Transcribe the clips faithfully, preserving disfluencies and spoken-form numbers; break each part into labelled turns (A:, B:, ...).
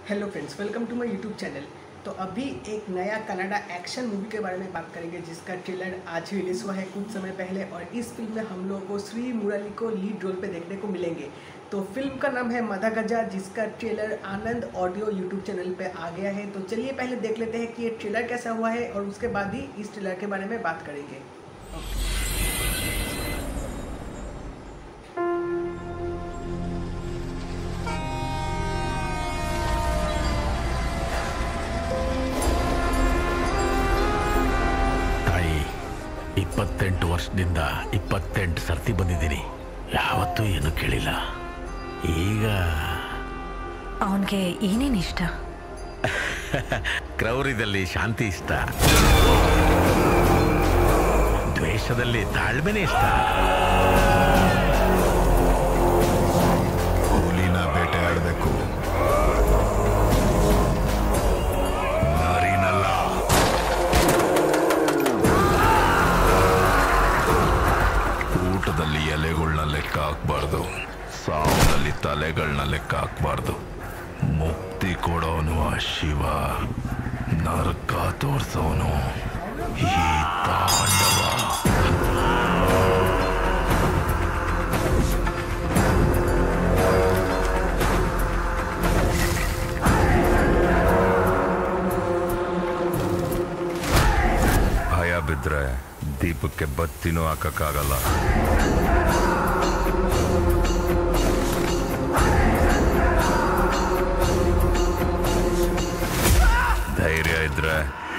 A: Hello friends, welcome to my YouTube channel. तो अभी एक नया कनाडा एक्शन मूवी के बारे में बात करेंगे जिसका ट्रेलर आज ही रिलीज़ हुआ है कुछ समय पहले। और इस फिल्म में हम लोगों को श्री मुरली को लीड रोल पे देखने को मिलेंगे। तो फिल्म का नाम है मदागजा, जिसका trailer Anand audio YouTube channel पे आ गया है। तो चलिए पहले देख लेते हैं कि ये ट्रेलर कैसा हुआ है और उसके बाद ही इस ट्रेलर के बारे में बात करेंगे।
B: ಇಪ್ಪತ್ತೆಂಟು ವರ್ಷದಿಂದ ಇಪ್ಪತ್ತೆಂಟು ಸರ್ತಿ ಬಂದಿದ್ದೀನಿ, ಯಾವತ್ತೂ ಏನು ಕೇಳಿಲ್ಲ. ಈಗ
C: ಅವನಿಗೆ ಏನೇನು ಇಷ್ಟ?
B: ಕ್ರೌರ್ಯದಲ್ಲಿ ಶಾಂತಿ ಇಷ್ಟ, ದ್ವೇಷದಲ್ಲಿ ತಾಳ್ಮೆನೇ ಇಷ್ಟ.
D: ಹುಲಿನ ಬೇಟೆ ಆಡಬೇಕು, ನಾರಿನಲ್ಲ. ಊಟದಲ್ಲಿ ಎಲೆಗಳನ್ನ ಲೆಕ್ಕ ಹಾಕ್ಬಾರ್ದು, ಸಾವನಲ್ಲಿ ತಲೆಗಳನ್ನ ಲೆಕ್ಕ ಹಾಕ್ಬಾರ್ದು. ಮುಕ್ತಿ ಕೊಡೋನು ಆ ಶಿವ, ನರಕ ತೋರ್ಸೋನು ಈ ತಾಂಡವ. ಭಯ ಬಿದ್ರೆ ದೀಪಕ್ಕೆ ಬತ್ತಿನೂ ಹಾಕಕ್ಕಾಗಲ್ಲ. ಧೈರ್ಯ ಇದ್ರೆ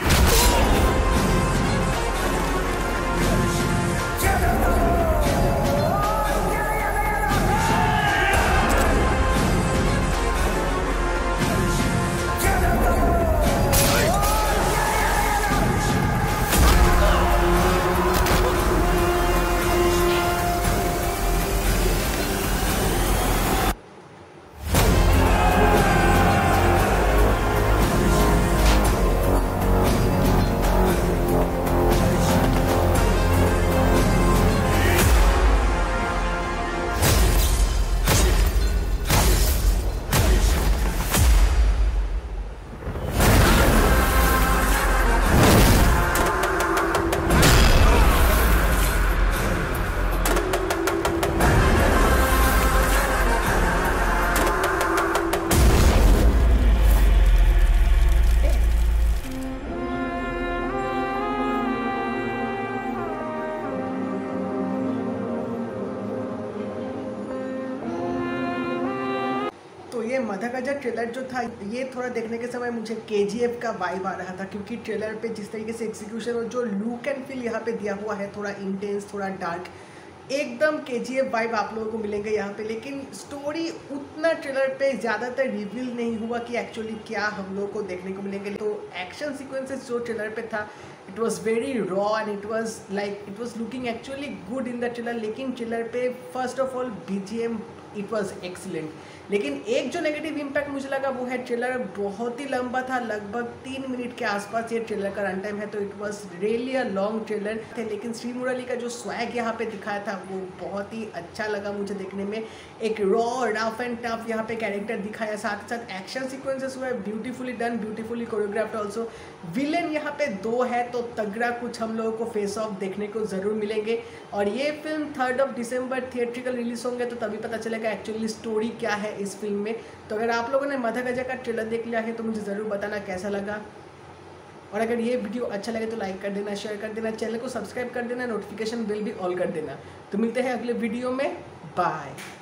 A: तो ये मदागजा ट्रेलर जो था, ये थोड़ा देखने के समय मुझे केजीएफ का वाइब आ रहा था, क्योंकि ट्रेलर पे जिस तरीके से एग्जीक्यूशन और जो लुक एंड फील यहाँ पे दिया हुआ है, थोड़ा इंटेंस, थोड़ा डार्क, एकदम केजीएफ वाइब आप लोगों को मिलेंगे यहाँ पे। लेकिन स्टोरी उतना ट्रेलर पे ज़्यादातर रिवील नहीं हुआ कि एक्चुअली क्या हम लोगों को देखने को मिलेंगे। तो एक्शन सीक्वेंसेस जो ट्रेलर पे था, it was very raw and it was like it was looking actually good in the trailer. लेकिन ट्रेलर पे first of all BGM it was excellent. लेकिन एक जो नेगेटिव इम्पैक्ट मुझे लगा वो है ट्रेलर बहुत ही लंबा था, लगभग तीन मिनट के आसपास ये ट्रेलर का रन टाइम है। तो it was really a long trailer थे। लेकिन श्री मुरली का जो स्वैग यहाँ पे दिखाया था वो बहुत ही अच्छा लगा मुझे देखने में। एक रॉ रफ एंड टफ यहाँ पे कैरेक्टर दिखाया, साथ ही साथ एक्शन सीक्वेंसेस हुए beautifully done, beautifully choreographed also. Villain यहाँ पे दो है, तो तगड़ा कुछ हम लोगों को फेस ऑफ देखने को ज़रूर मिलेंगे। और ये film third of December theatrical release होंगे, तो तभी पता चलेगा एक्चुअली स्टोरी क्या है इस फिल्म में। तो अगर आप लोगों ने मदागजा का ट्रेलर देख लिया है तो मुझे ज़रूर बताना कैसा लगा। और अगर ये वीडियो अच्छा लगे तो लाइक कर देना, शेयर कर देना, चैनल को सब्सक्राइब कर देना, नोटिफिकेशन बिल भी ऑल कर देना। तो मिलते हैं अगले वीडियो में, बाय।